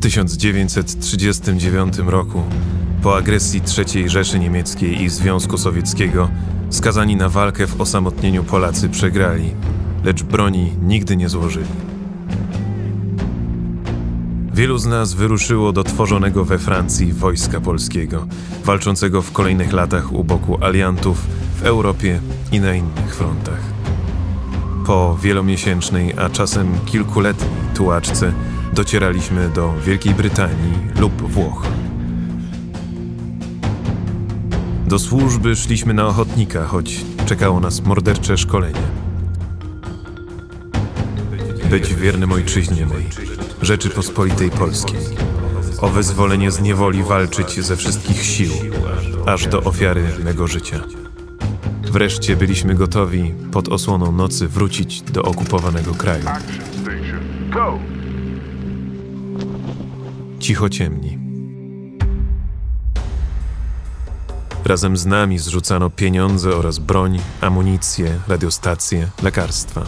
1939 roku, po agresji III Rzeszy Niemieckiej i Związku Sowieckiego, skazani na walkę w osamotnieniu Polacy przegrali, lecz broni nigdy nie złożyli. Wielu z nas wyruszyło do tworzonego we Francji Wojska Polskiego, walczącego w kolejnych latach u boku aliantów w Europie i na innych frontach. Po wielomiesięcznej, a czasem kilkuletniej tułaczce docieraliśmy do Wielkiej Brytanii lub Włoch. Do służby szliśmy na ochotnika, choć czekało nas mordercze szkolenie. Być wiernym ojczyźnie mej, Rzeczypospolitej Polskiej. O wyzwolenie z niewoli walczyć ze wszystkich sił, aż do ofiary mego życia. Wreszcie byliśmy gotowi pod osłoną nocy wrócić do okupowanego kraju. Cicho ciemni. Razem z nami zrzucano pieniądze oraz broń, amunicję, radiostacje, lekarstwa.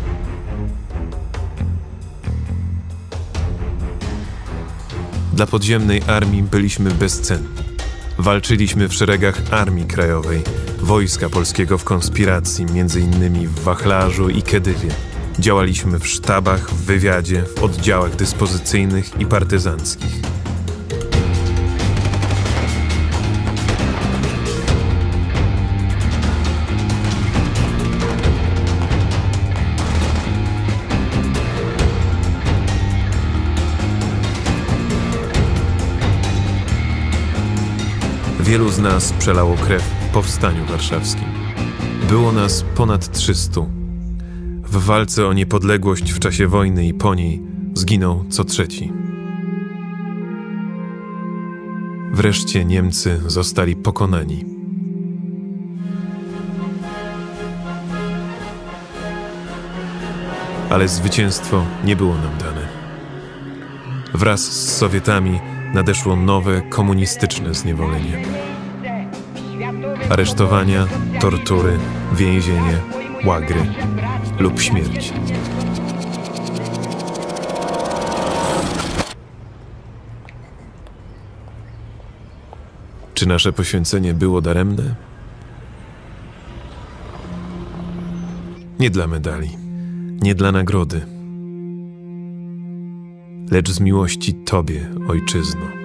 Dla podziemnej armii byliśmy bezcenni. Walczyliśmy w szeregach Armii Krajowej, Wojska Polskiego w konspiracji, m.in. w Wachlarzu i Kedywie. Działaliśmy w sztabach, w wywiadzie, w oddziałach dyspozycyjnych i partyzanckich. Wielu z nas przelało krew w Powstaniu Warszawskim. Było nas ponad 300. W walce o niepodległość w czasie wojny i po niej zginął co trzeci. Wreszcie Niemcy zostali pokonani. Ale zwycięstwo nie było nam dane. Wraz z Sowietami nadeszło nowe, komunistyczne zniewolenie. Aresztowania, tortury, więzienie, łagry lub śmierć. Czy nasze poświęcenie było daremne? Nie dla medali, nie dla nagrody, lecz z miłości Tobie, Ojczyzno.